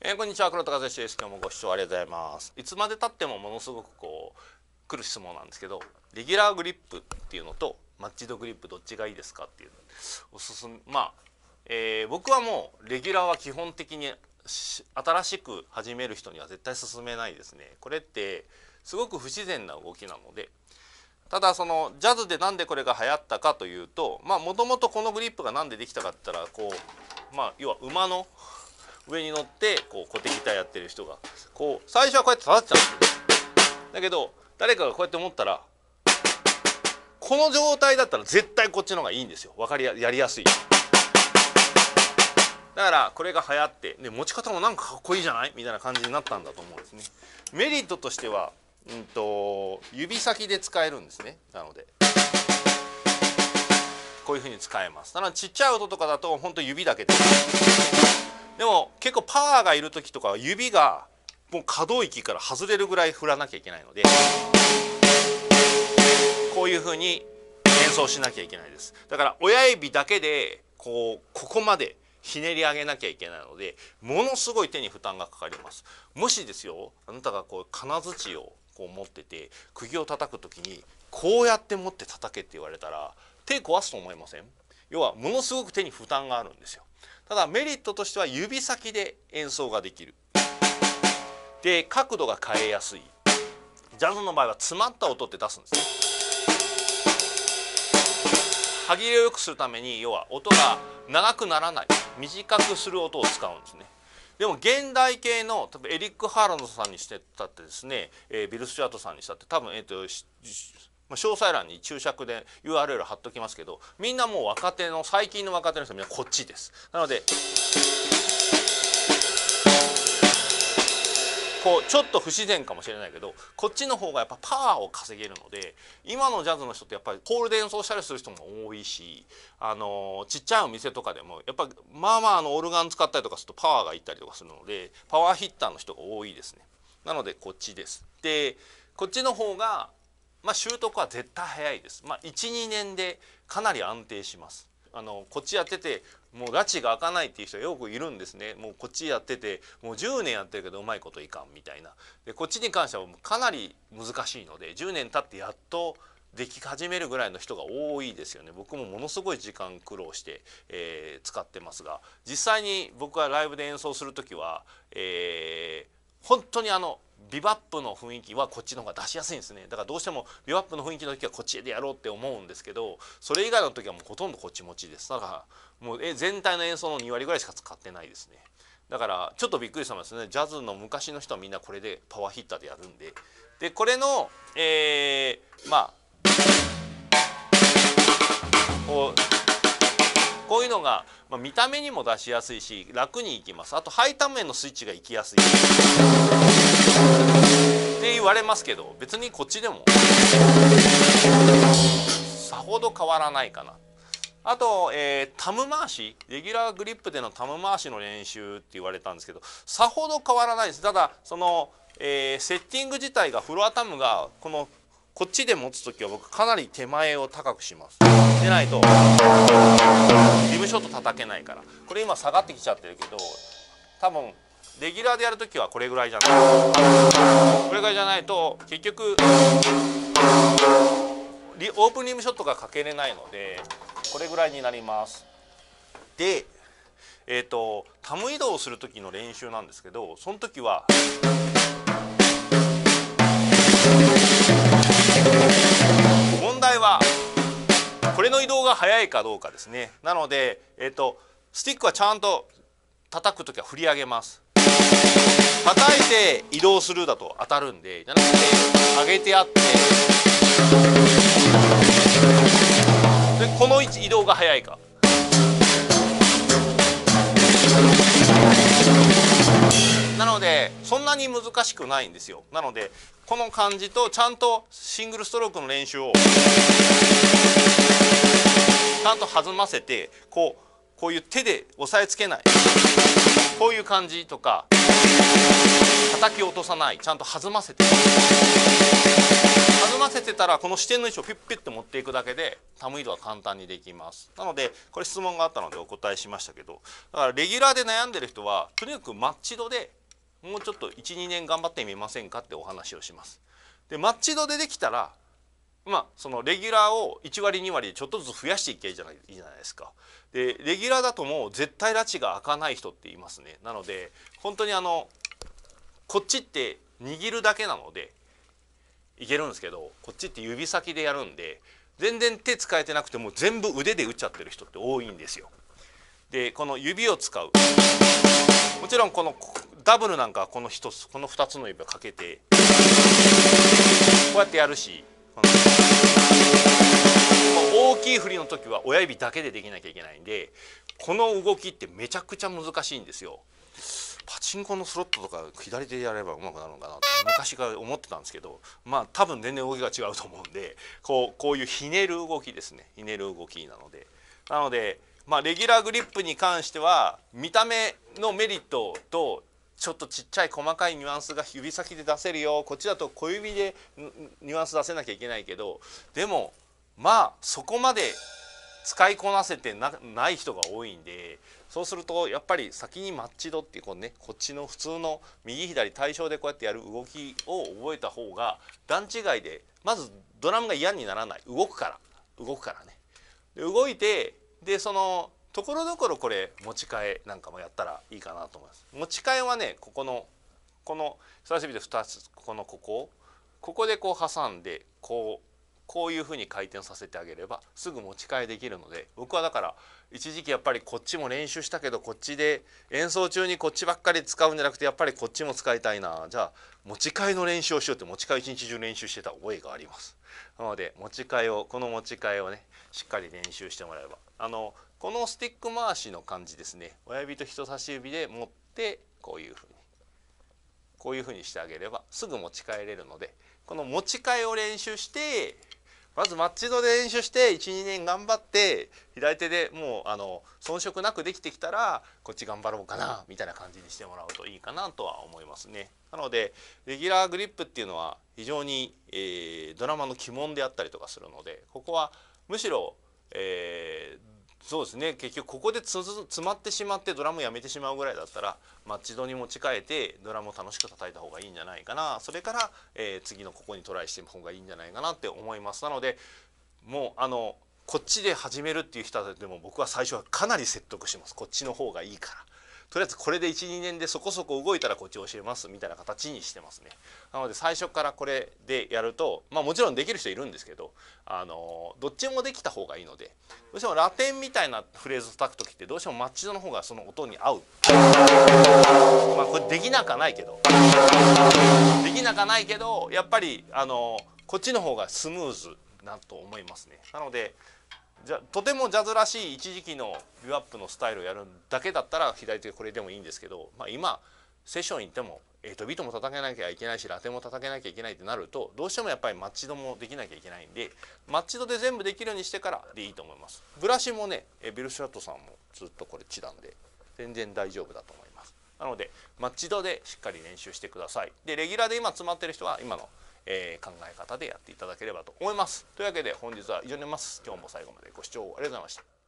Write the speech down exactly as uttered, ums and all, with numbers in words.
えー、こんにちは、黒田和之です。今日もご視聴ありがとうございます。いつまでたってもものすごくこう来る質問なんですけど、レギュラーグリップっていうのとマッチドグリップどっちがいいですかっていうおすすめ。まあ、えー、僕はもうレギュラーは基本的に新しく始める人には絶対勧めないですね。これってすごく不自然な動きなので。ただそのジャズでなんでこれが流行ったかというと、まあもともとこのグリップがなんでできたかって言ったら、こうまあ要は馬の上に乗ってこう小手ギターやってる人がこう最初はこうやって立っちゃうんですよ。だけど誰かがこうやって持ったら、この状態だったら絶対こっちの方がいいんですよ。分かりややりやすい。だからこれが流行って、で持ち方もなんかかっこいいじゃないみたいな感じになったんだと思うんですね。メリットとしては、うんと指先で使えるんですね。なのでこういうふうに使えます。だからちっちゃい音とかだと本当指だけで。でも結構パワーがいる時とかは指がもう可動域から外れるぐらい振らなきゃいけないので、こういうふうに演奏しなきゃいけないです。だから親指だけでこうここまでひねり上げなきゃいけないので、ものすごい手に負担がかかります。もしですよ、あなたがこう金槌をこう持ってて釘を叩く時にこうやって持って叩けって言われたら手壊すと思いません？要はものすごく手に負担があるんですよ。ただメリットとしては指先で演奏ができる。で角度が変えやすい。ジャズの場合は詰まった音って出すんですね。歯切れを良くするために要は音が長くならない、短くする音を使うんですね。でも現代系の多分エリック・ハーランドさんにしてたってですね、えー、ビル・スチュアートさんにしたって多分えっ、ー、と詳細欄に注釈で ユーアールエル 貼っときますけど、みんなもう若手の最近の若手の人はみんなこっちです。なのでこうちょっと不自然かもしれないけど、こっちの方がやっぱパワーを稼げるので、今のジャズの人ってやっぱりホールで演奏したりする人も多いし、あのちっちゃいお店とかでもやっぱまあまああのオルガン使ったりとかするとパワーがいったりとかするので、パワーヒッターの人が多いですね。なのでこっちです。でこっちの方がまあ習得は絶対早いです。まあいちにねんでかなり安定します。あのこっちやっててもう拉致が開かないっていう人がよくいるんですね。もうこっちやっててもうじゅうねんやってるけどうまいこといかんみたいな。でこっちに関してはかなり難しいので、じゅうねん経ってやっとでき始めるぐらいの人が多いですよね。僕もものすごい時間苦労して、えー、使ってますが、実際に僕がライブで演奏する時は、えー、本当にあのビバップの雰囲気はこっちの方が出しやすいんですね。だからどうしてもビバップの雰囲気の時はこっちでやろうって思うんですけど、それ以外の時はもうほとんどこっち持ちです。だからもうえ全体の演奏のに割ぐらいしか使ってないですね。だからちょっとびっくりしたんですね。ジャズの昔の人はみんなこれでパワーヒッターでやるんで。でこれの、えー、まあこうこういうのが、まあ、見た目にも出しやすいし楽にいきます。あとハイタムへのスイッチがいきやすいって言われますけど、別にこっちでもさほど変わらないかな。あと、えー、タム回し、レギュラーグリップでのタム回しの練習って言われたんですけど、さほど変わらないです。ただその、えー、セッティング自体がフロアタムがこのこっちで持つ時は僕かなり手前を高くします。でないとリムショット叩けないから。これ今下がってきちゃってるけど、多分レギュラーでやる時はこれぐらいじゃないこれぐらいじゃないと結局オープンリムショットがかけれないので、これぐらいになります。でえっとタム移動する時の練習なんですけど、その時は問題はこれの移動が速いかどうかですね。なので、えーと、スティックはちゃんと叩くときは振り上げます。叩いて移動するだと当たるんで、じゃなくて上げてあって、でこの位置移動が速いか。なのでそんなに難しくないんですよ。なのでこの感じとちゃんとシングルストロークの練習をちゃんと弾ませて、こうこういう手で押さえつけない、こういう感じとか、叩き落とさない、ちゃんと弾ませて弾ませてたら、この支点の位置をピュッピュッと持っていくだけでタム移動は簡単にできます。なのでこれ質問があったのでお答えしましたけど、だからレギュラーで悩んでる人はとにかくマッチ度でもうちょっといちにねん頑張ってみませんかってお話をします。でマッチ度でできたら、まあそのレギュラーをいち割に割ちょっとずつ増やしていけばいいじゃない、いいじゃないですか。でレギュラーだともう絶対拉致が開かない人っていますね。なので本当にあのこっちって握るだけなのでいけるんですけど、こっちって指先でやるんで全然手使えてなくても全部腕で打っちゃってる人って多いんですよ。でこの指を使う、もちろんこのダブルなんかはこの一つこのふたつの指をかけてこうやってやるし、大きい振りの時は親指だけでできなきゃいけないんで、この動きってめちゃくちゃ難しいんですよ。パチンコのスロットとか左手でやればうまくなるのかなって昔から思ってたんですけど、まあ多分全然動きが違うと思うんで、こうこういうひねる動きですね、ひねる動きなのでなのでまあレギュラーグリップに関しては見た目のメリットとちょっとちっちゃい細かいニュアンスが指先で出せるよ、こっちだと小指でニュアンス出せなきゃいけないけど、でもまあそこまで使いこなせて な, ない人が多いんで、そうするとやっぱり先にマッチ度っていうこう、ね、こっちの普通の右左対称でこうやってやる動きを覚えた方が段違いでまずドラムが嫌にならない、動くから動くからね。で動いてでそのところどころこれ持ち替えなんかもやったらいいかなと思います。持ち替えはね、ここのこの人差し指でふたつ、ここのここここでこう挟んでこうこういうふうに回転させてあげればすぐ持ち替えできるので、僕はだから一時期やっぱりこっちも練習したけどこっちで演奏中にこっちばっかり使うんじゃなくてやっぱりこっちも使いたいな、じゃあ持ち替えの練習をしようって持ち替え一日中練習してた覚えがあります。なので持ち替えをこの持ち替えをねしっかり練習してもらえば、あのこのスティック回しの感じですね、親指と人差し指で持ってこういうふうにこういうふうにしてあげればすぐ持ち替えれるので、この持ち替えを練習してまずマッチ度で練習していちにねん頑張って左手でもうあの遜色なくできてきたらこっち頑張ろうかなみたいな感じにしてもらうといいかなとは思いますね。なのでレギュラーグリップっていうのは非常に、えー、ドラマの鬼門であったりとかするので、ここはむしろ、えーそうですね、結局ここでつ詰まってしまってドラムやめてしまうぐらいだったらマッチ度に持ち替えてドラムを楽しく叩いた方がいいんじゃないかな、それから、えー、次のここにトライしてみた方がいいんじゃないかなって思います。なのでもうあのこっちで始めるっていう人でも僕は最初はかなり説得します。こっちの方がいいからとりあえずこれでいちにねんでそこそこ動いたらこっち教えますみたいな形にしてますね。なので最初からこれでやると、まあもちろんできる人いるんですけど、あのどっちもできた方がいいので、どうしてもラテンみたいなフレーズを叩く時ってどうしてもマッチ度の方がその音に合う。まあこれできなかないけどできなかないけどやっぱりあのこっちの方がスムーズなと思いますね。なのでじゃとてもジャズらしい一時期のビューアップのスタイルをやるだけだったら左手これでもいいんですけど、まあ、今セッション行ってもエイトビートも叩けなきゃいけないしラテンも叩けなきゃいけないってなるとどうしてもやっぱりマッチ度もできなきゃいけないんで、マッチ度で全部できるようにしてからでいいと思います。ブラシもねビルシュラットさんもずっとこれチなんで全然大丈夫だと思います。なのでマッチ度でしっかり練習してください。でレギュラーで今詰まってる人は今のえー、考え方でやっていただければと思います。というわけで本日は以上になります。今日も最後までご視聴ありがとうございました。